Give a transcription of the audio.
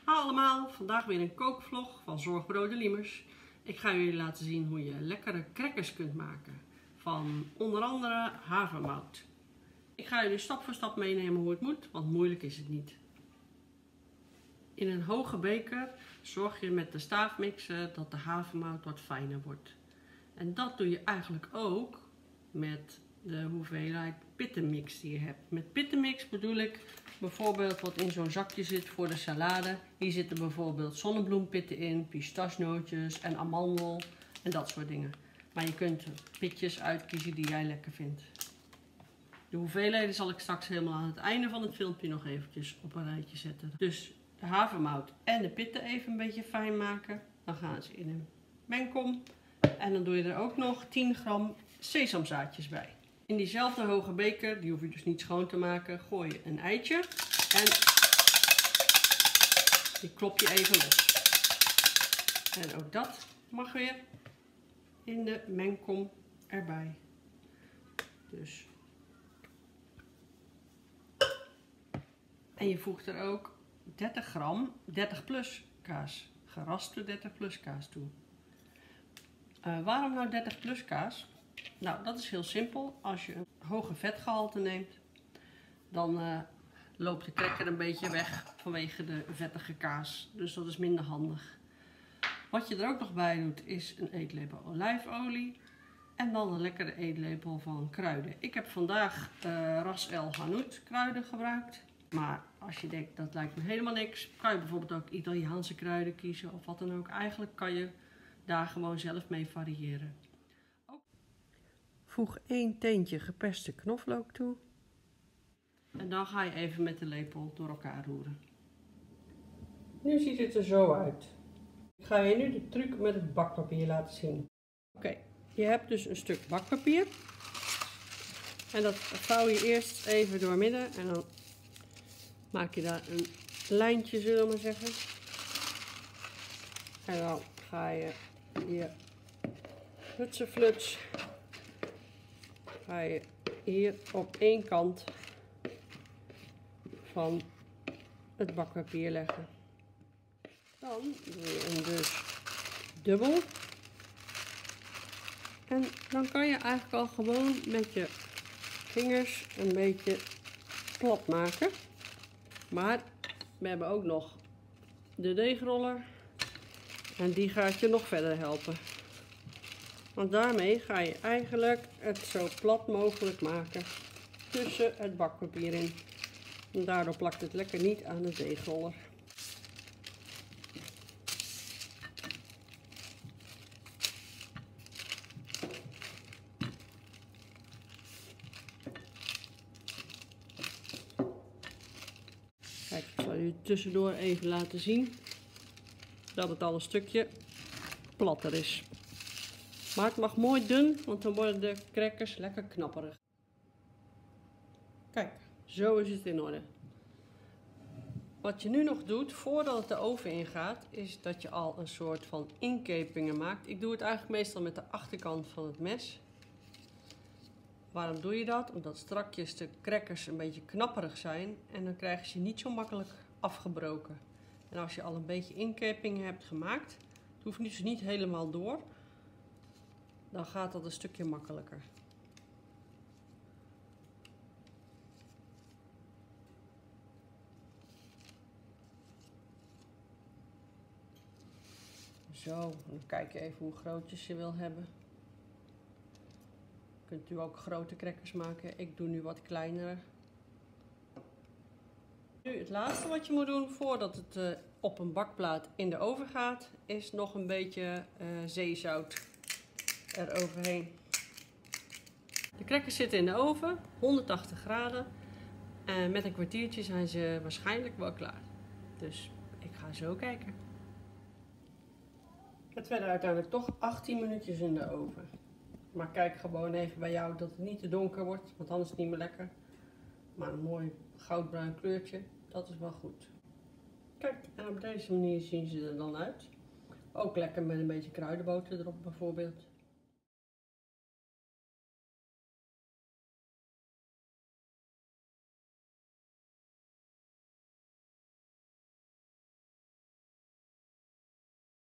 Hallo allemaal, vandaag weer een kookvlog van Zorgbrood de Liemers. Ik ga jullie laten zien hoe je lekkere crackers kunt maken van onder andere havermout. Ik ga jullie stap voor stap meenemen hoe het moet, want moeilijk is het niet. In een hoge beker zorg je met de staafmixer dat de havermout wat fijner wordt. En dat doe je eigenlijk ook met de hoeveelheid pittenmix die je hebt. Met pittenmix bedoel ik bijvoorbeeld wat in zo'n zakje zit voor de salade. Hier zitten bijvoorbeeld zonnebloempitten in, pistachenootjes en amandel en dat soort dingen. Maar je kunt pitjes uitkiezen die jij lekker vindt. De hoeveelheden zal ik straks helemaal aan het einde van het filmpje nog eventjes op een rijtje zetten. Dus de havermout en de pitten even een beetje fijn maken. Dan gaan ze in een mengkom. En dan doe je er ook nog 10 gram sesamzaadjes bij. In diezelfde hoge beker, die hoef je dus niet schoon te maken, gooi je een eitje. En die klop je even los. En ook dat mag weer in de mengkom erbij. Dus. En je voegt er ook 30 gram 30 plus kaas. Geraspte 30 plus kaas toe. Waarom nou 30 plus kaas? Nou, dat is heel simpel. Als je een hoge vetgehalte neemt, dan loopt de cracker een beetje weg vanwege de vettige kaas. Dus dat is minder handig. Wat je er ook nog bij doet is een eetlepel olijfolie en dan een lekkere eetlepel van kruiden. Ik heb vandaag Ras El Hanout kruiden gebruikt. Maar als je denkt dat lijkt me helemaal niks, kan je bijvoorbeeld ook Italiaanse kruiden kiezen of wat dan ook. Eigenlijk kan je daar gewoon zelf mee variëren. Voeg 1 teentje geperste knoflook toe. En dan ga je even met de lepel door elkaar roeren. Nu ziet het er zo uit. Ik ga je nu de truc met het bakpapier laten zien. Oké, je hebt dus een stuk bakpapier. En dat vouw je eerst even door midden en dan maak je daar een lijntje, zullen we maar zeggen. En dan ga je hier hutsefluts, ga je hier op één kant van het bakpapier leggen. Dan doe je hem dus dubbel. En dan kan je eigenlijk al gewoon met je vingers een beetje plat maken. Maar we hebben ook nog de deegroller en die gaat je nog verder helpen. Want daarmee ga je eigenlijk het zo plat mogelijk maken tussen het bakpapier in. En daardoor plakt het lekker niet aan de deegroller. Kijk, ik zal jullie tussendoor even laten zien dat het al een stukje platter is. Maar het mag mooi dun, want dan worden de crackers lekker knapperig. Kijk, zo is het in orde. Wat je nu nog doet, voordat het de oven ingaat, is dat je al een soort van inkepingen maakt. Ik doe het eigenlijk meestal met de achterkant van het mes. Waarom doe je dat? Omdat strakjes de crackers een beetje knapperig zijn en dan krijg je ze niet zo makkelijk afgebroken. En als je al een beetje inkepingen hebt gemaakt, het hoeft dus niet helemaal door, dan gaat dat een stukje makkelijker. Zo, dan kijk je even hoe grootjes je wil hebben. Kunt u ook grote crackers maken. Ik doe nu wat kleinere. Nu het laatste wat je moet doen voordat het op een bakplaat in de oven gaat, is nog een beetje zeezout eroverheen. De crackers zitten in de oven, 180 graden. En met een kwartiertje zijn ze waarschijnlijk wel klaar. Dus ik ga zo kijken. Het werden uiteindelijk toch 18 minuutjes in de oven. Maar kijk gewoon even bij jou dat het niet te donker wordt, want anders is het niet meer lekker. Maar een mooi goudbruin kleurtje, dat is wel goed. Kijk, en op deze manier zien ze er dan uit. Ook lekker met een beetje kruidenboter erop bijvoorbeeld.